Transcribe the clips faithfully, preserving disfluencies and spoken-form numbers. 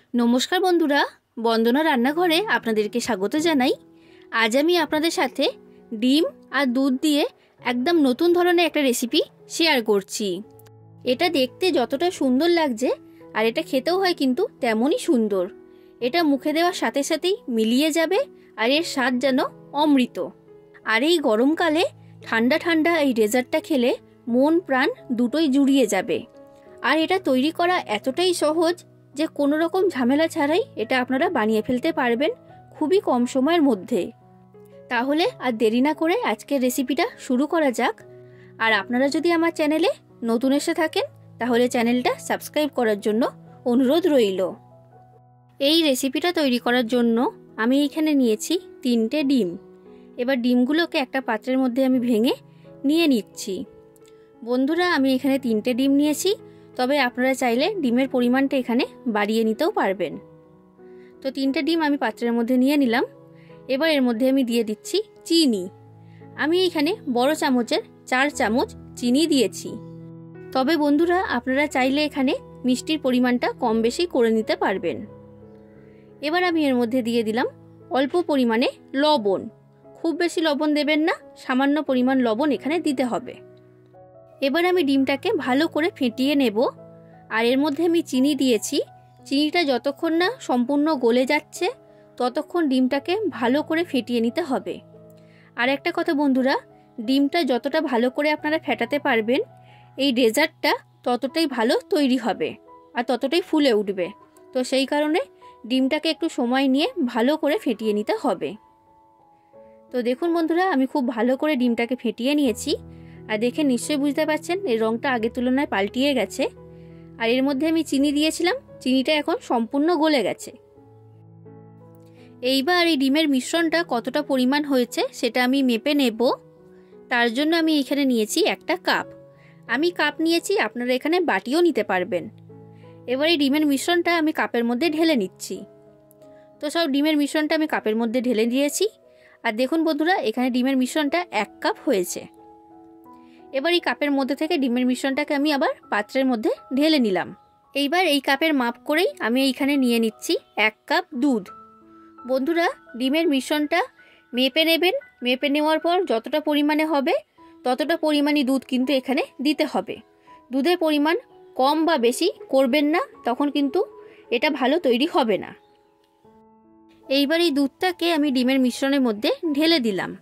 নমস্কার বন্ধুরা, বন্দনা রান্নাঘরে আপনাদেরকে স্বাগত জানাই। আজ আমি আপনাদের সাথে ডিম আর দুধ দিয়ে একদম নতুন ধরনের একটা রেসিপি শেয়ার করছি। এটা দেখতে যতটা সুন্দর লাগছে আর এটা খেতেও হয় কিন্তু তেমনই সুন্দর। এটা মুখে দেওয়ার সাথে সাথেই মিলিয়ে যাবে আর এর স্বাদ যেন অমৃত। আর এই গরমকালে ঠান্ডা ঠান্ডা এই ডেজার্টটা খেলে মন প্রাণ দুটোই জুড়িয়ে যাবে। আর এটা তৈরি করা এতটাই সহজ যে কোনো রকম ঝামেলা ছাড়াই এটা আপনারা বানিয়ে ফেলতে পারবেন খুবই কম সময়ের মধ্যে। তাহলে আর দেরি না করে আজকের রেসিপিটা শুরু করা যাক। আর আপনারা যদি আমার চ্যানেলে নতুন এসে থাকেন তাহলে চ্যানেলটা সাবস্ক্রাইব করার জন্য অনুরোধ রইল। এই রেসিপিটা তৈরি করার জন্য আমি এখানে নিয়েছি তিনটে ডিম। এবার ডিমগুলোকে একটা পাত্রের মধ্যে আমি ভেঙে নিয়ে নিচ্ছি। বন্ধুরা, আমি এখানে তিনটে ডিম নিয়েছি, তবে আপনারা চাইলে ডিমের পরিমাণটা এখানে বাড়িয়ে নিতেও পারবেন। তো তিনটে ডিম আমি পাত্রের মধ্যে নিয়ে নিলাম। এবার এর মধ্যে আমি দিয়ে দিচ্ছি চিনি। আমি এখানে বড় চামচের চার চামচ চিনি দিয়েছি। তবে বন্ধুরা, আপনারা চাইলে এখানে মিষ্টির পরিমাণটা কম বেশি করে নিতে পারবেন। এবার আমি এর মধ্যে দিয়ে দিলাম অল্প পরিমাণে লবণ। খুব বেশি লবণ দেবেন না, সামান্য পরিমাণ লবণ এখানে দিতে হবে। এবার আমি ডিমটাকে ভালো করে ফেটিয়ে নেব। আর এর মধ্যে আমি চিনি দিয়েছি। চিনিটা যতক্ষণ না সম্পূর্ণ গলে যাচ্ছে ততক্ষণ ডিমটাকে ভালো করে ফেটিয়ে নিতে হবে। আর একটা কথা বন্ধুরা, ডিমটা যতটা ভালো করে আপনারা ফেটাতে পারবেন এই ডেজার্টটা ততটাই ভালো তৈরি হবে আর ততটাই ফুলে উঠবে। তো সেই কারণে ডিমটাকে একটু সময় নিয়ে ভালো করে ফেটিয়ে নিতে হবে। তো দেখুন বন্ধুরা, আমি খুব ভালো করে ডিমটাকে ফেটিয়ে নিয়েছি। আর দেখে নিশ্চয়ই বুঝতে পারছেন এর রঙটা আগের তুলনায় পাল্টিয়ে গেছে। আর এর মধ্যে আমি চিনি দিয়েছিলাম, চিনিটা এখন সম্পূর্ণ গলে গেছে। এইবার এই ডিমের মিশ্রণটা কতটা পরিমাণ হয়েছে সেটা আমি মেপে নেব। তার জন্য আমি এখানে নিয়েছি একটা কাপ। আমি কাপ নিয়েছি, আপনারা এখানে বাটিও নিতে পারবেন। এবার এই ডিমের মিশ্রণটা আমি কাপের মধ্যে ঢেলে নিচ্ছি। তো সব ডিমের মিশ্রণটা আমি কাপের মধ্যে ঢেলে দিয়েছি। আর দেখুন বন্ধুরা, এখানে ডিমের মিশ্রণটা এক কাপ হয়েছে। এবার এই কাপের মধ্যে থেকে ডিমের মিশ্রণটাকে আমি আবার পাত্রের মধ্যে ঢেলে নিলাম। এইবার এই কাপের মাপ করেই আমি এইখানে নিয়ে নিচ্ছি এক কাপ দুধ। বন্ধুরা, ডিমের মিশ্রণটা মেপে নেবেন। মেপে নেওয়ার পর যতটা পরিমাণে হবে ততটা পরিমাণই দুধ কিন্তু এখানে দিতে হবে। দুধের পরিমাণ কম বা বেশি করবেন না, তখন কিন্তু এটা ভালো তৈরি হবে না। এইবার এই দুধটাকে আমি ডিমের মিশ্রণের মধ্যে ঢেলে দিলাম।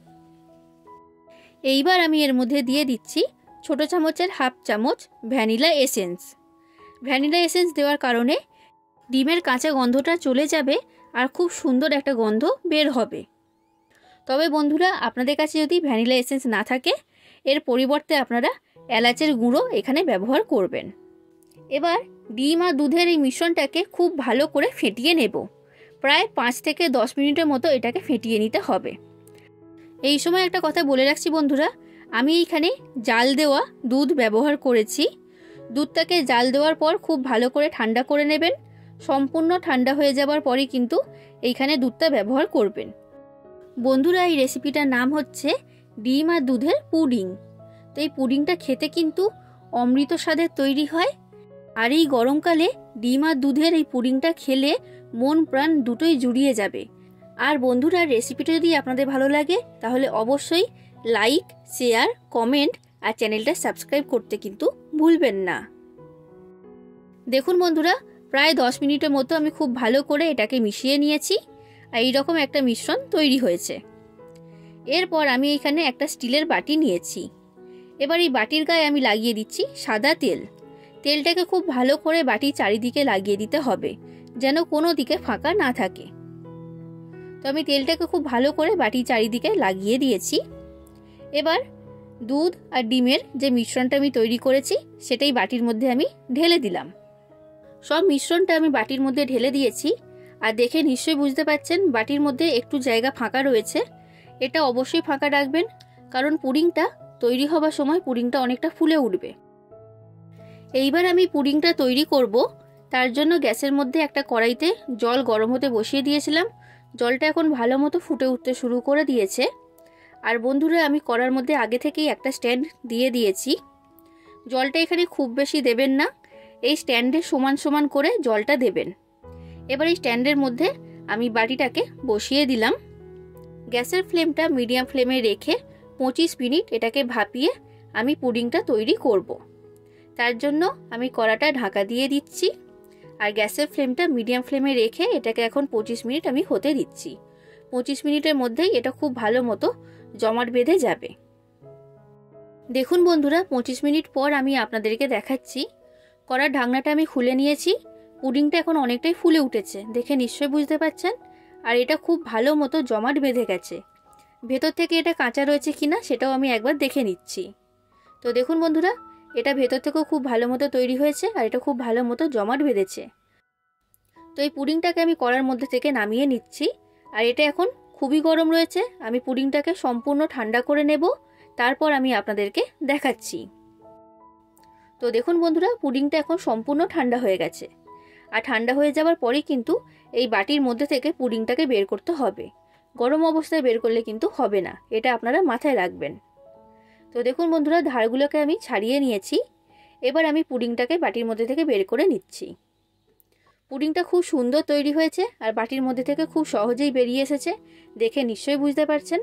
এইবার আমি এর মধ্যে দিয়ে দিচ্ছি ছোট চামচের হাফ চামচ ভ্যানিলা এসেন্স। ভ্যানিলা এসেন্স দেওয়ার কারণে ডিমের কাঁচা গন্ধটা চলে যাবে আর খুব সুন্দর একটা গন্ধ বের হবে। তবে বন্ধুরা, আপনাদের কাছে যদি ভ্যানিলা এসেন্স না থাকে এর পরিবর্তে আপনারা এলাচের গুঁড়ো এখানে ব্যবহার করবেন। এবার ডিম আর দুধের এই মিশ্রণটাকে খুব ভালো করে ফেটিয়ে নেব। প্রায় পাঁচ থেকে দশ মিনিটের মতো এটাকে ফেটিয়ে নিতে হবে। এই সময় একটা কথা বলে রাখছি বন্ধুরা, আমি এইখানে জাল দেওয়া দুধ ব্যবহার করেছি। দুধটাকে জাল দেওয়ার পর খুব ভালো করে ঠান্ডা করে নেবেন। সম্পূর্ণ ঠান্ডা হয়ে যাবার পরই কিন্তু এইখানে দুধটা ব্যবহার করবেন। বন্ধুরা, এই রেসিপিটার নাম হচ্ছে ডিম আর দুধের পুডিং। তো এই পুডিংটা খেতে কিন্তু অমৃত স্বাদের তৈরি হয়। আর এই গরমকালে ডিম আর দুধের এই পুডিংটা খেলে মন প্রাণ দুটোই জুড়িয়ে যাবে। আর বন্ধুরা, রেসিপিটা যদি আপনাদের ভালো লাগে তাহলে অবশ্যই লাইক, শেয়ার, কমেন্ট আর চ্যানেলটা সাবস্ক্রাইব করতে কিন্তু ভুলবেন না। দেখুন বন্ধুরা, প্রায় দশ মিনিটের মতো আমি খুব ভালো করে এটাকে মিশিয়ে নিয়েছি আর এইরকম একটা মিশ্রণ তৈরি হয়েছে। এরপর আমি এখানে একটা স্টিলের বাটি নিয়েছি। এবার এই বাটির গায়ে আমি লাগিয়ে দিচ্ছি সাদা তেল। তেলটাকে খুব ভালো করে বাটির চারিদিকে লাগিয়ে দিতে হবে যেন কোনো দিকে ফাঁকা না থাকে। তো আমি তেলটাকে খুব ভালো করে বাটির চারিদিকে লাগিয়ে দিয়েছি। এবার দুধ আর ডিমের যে মিশ্রণটা আমি তৈরি করেছি সেটাই বাটির মধ্যে আমি ঢেলে দিলাম। সব মিশ্রণটা আমি বাটির মধ্যে ঢেলে দিয়েছি। আর দেখে নিশ্চয়ই বুঝতে পারছেন বাটির মধ্যে একটু জায়গা ফাঁকা রয়েছে। এটা অবশ্যই ফাঁকা রাখবেন, কারণ পুডিংটা তৈরি হবার সময় পুডিংটা অনেকটা ফুলে উঠবে। এইবার আমি পুডিংটা তৈরি করব। তার জন্য গ্যাসের মধ্যে একটা কড়াইতে জল গরম হতে বসিয়ে দিয়েছিলাম। জলটা এখন ভালো মতো ফুটে উঠতে শুরু করে দিয়েছে। আর বন্ধুরা, আমি কড়ার মধ্যে আগে থেকেই একটা স্ট্যান্ড দিয়ে দিয়েছি। জলটা এখানে খুব বেশি দেবেন না, এই স্ট্যান্ডে সমান সমান করে জলটা দেবেন। এবার এই স্ট্যান্ডের মধ্যে আমি বাটিটাকে বসিয়ে দিলাম। গ্যাসের ফ্লেমটা মিডিয়াম ফ্লেমে রেখে পঁচিশ মিনিট এটাকে ভাপিয়ে আমি পুডিংটা তৈরি করব। তার জন্য আমি কড়াটা ঢাকা দিয়ে দিচ্ছি আর গ্যাসের ফ্লেমটা মিডিয়াম ফ্লেমে রেখে এটাকে এখন পঁচিশ মিনিট আমি হতে দিচ্ছি। পঁচিশ মিনিটের মধ্যেই এটা খুব ভালো মতো জমাট বেঁধে যাবে। দেখুন বন্ধুরা, পঁচিশ মিনিট পর আমি আপনাদেরকে দেখাচ্ছি। কড়ার ঢাকনাটা আমি খুলে নিয়েছি। পুডিংটা এখন অনেকটাই ফুলে উঠেছে, দেখে নিশ্চয়ই বুঝতে পারছেন। আর এটা খুব ভালো মতো জমাট বেঁধে গেছে। ভেতর থেকে এটা কাঁচা রয়েছে কিনা সেটাও আমি একবার দেখে নিচ্ছি। তো দেখুন বন্ধুরা, এটা ভেতর থেকেও খুব ভালো মতো তৈরি হয়েছে আর এটা খুব ভালো মতো জমাট বেঁধেছে। তো এই পুডিংটাকে আমি কড়ার মধ্যে থেকে নামিয়ে নিচ্ছি। আর এটা এখন খুবই গরম রয়েছে, আমি পুডিংটাকে সম্পূর্ণ ঠান্ডা করে নেব, তারপর আমি আপনাদেরকে দেখাচ্ছি। তো দেখুন বন্ধুরা, পুডিংটা এখন সম্পূর্ণ ঠান্ডা হয়ে গেছে। আর ঠান্ডা হয়ে যাওয়ার পরেই কিন্তু এই বাটির মধ্যে থেকে পুডিংটাকে বের করতে হবে। গরম অবস্থায় বের করলে কিন্তু হবে না, এটা আপনারা মাথায় রাখবেন। তো দেখুন বন্ধুরা, ধারগুলোকে আমি ছাড়িয়ে নিয়েছি। এবার আমি পুডিংটাকে বাটির মধ্যে থেকে বের করে নিচ্ছি। পুডিংটা খুব সুন্দর তৈরি হয়েছে আর বাটির মধ্যে থেকে খুব সহজেই বেরিয়ে এসেছে, দেখে নিশ্চয়ই বুঝতে পারছেন।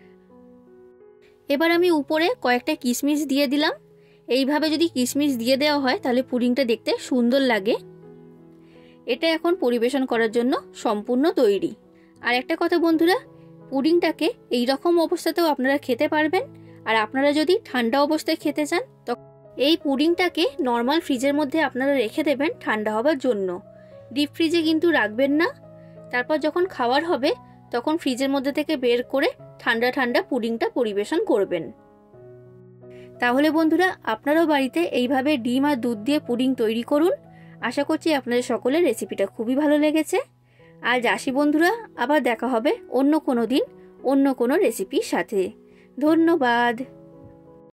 এবার আমি উপরে কয়েকটা কিশমিশ দিয়ে দিলাম। এইভাবে যদি কিশমিশ দিয়ে দেওয়া হয় তাহলে পুডিংটা দেখতে সুন্দর লাগে। এটা এখন পরিবেশন করার জন্য সম্পূর্ণ তৈরি। আর একটা কথা বন্ধুরা, পুডিংটাকে এই রকম অবস্থাতেও আপনারা খেতে পারবেন। আর আপনারা যদি ঠান্ডা অবস্থায় খেতে চান তো এই পুডিংটাকে নর্মাল ফ্রিজের মধ্যে আপনারা রেখে দেবেন ঠান্ডা হবার জন্য। ডিপ ফ্রিজে কিন্তু রাখবেন না। তারপর যখন খাওয়ার হবে তখন ফ্রিজের মধ্যে থেকে বের করে ঠান্ডা ঠান্ডা পুডিংটা পরিবেশন করবেন। তাহলে বন্ধুরা, আপনারাও বাড়িতে এইভাবে ডিম আর দুধ দিয়ে পুডিং তৈরি করুন। আশা করছি আপনাদের সকলের রেসিপিটা খুবই ভালো লেগেছে। আজ আসি বন্ধুরা, আবার দেখা হবে অন্য কোনো দিন অন্য কোনো রেসিপির সাথে। ধন্যবাদ।